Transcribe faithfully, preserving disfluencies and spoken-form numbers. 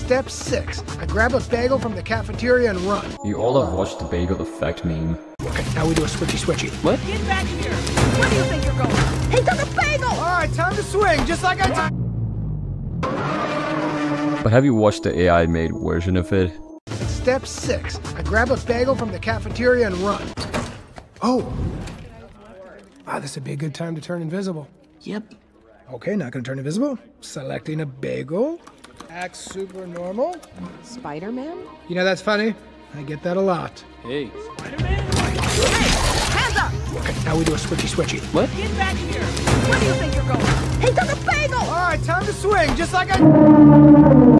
Step six. I grab a bagel from the cafeteria and run. You all have watched the Bagel Effect meme. Okay, now we do a switchy switchy. What? Get back here! Where do you think you're going? He took a bagel! Alright, time to swing, just like I t- But have you watched the A I made version of it? Step six. I grab a bagel from the cafeteria and run. Oh. Wow, this would be a good time to turn invisible. Yep. Okay, not gonna turn invisible. Selecting a bagel. Act super normal. Spider-Man? You know, that's funny. I get that a lot. Hey. Hey! Hands up! Okay, now we do a switchy switchy. What? Get back here! Where do you think you're going? He took a bagel! Alright, time to swing, just like I